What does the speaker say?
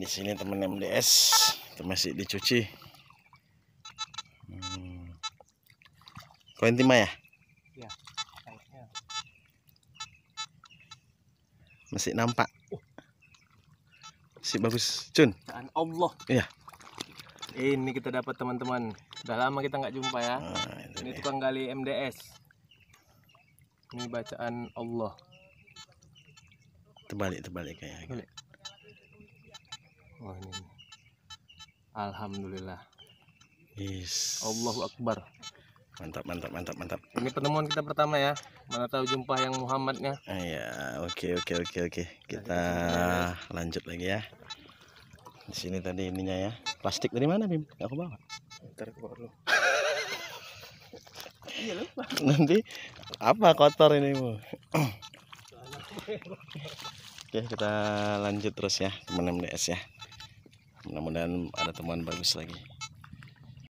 di sini teman MDS itu masih dicuci. Koin timah ya? Ya. Masih nampak. Masih bagus, Cun. Allah. Iya. Ini kita dapat teman-teman. Udah lama kita nggak jumpa ya. Nah, Ini tukang gali MDS. Ini bacaan Allah. Terbalik kayaknya. Balik. Oh ini. Alhamdulillah. Yes. Allahu Akbar. Mantap. Ini pertemuan kita pertama ya. Mana tahu jumpa yang Muhammadnya. Ya, oke. Kita lanjut lagi ya. Di sini tadi ininya ya. Plastik dari mana, Bim? Aku bawa. Ntar aku bawa dulu. Iya lupa. Nanti apa kotor ini, Bu? Oke, kita lanjut terus ya, teman MDS ya. Mudah-mudahan ada teman bagus lagi.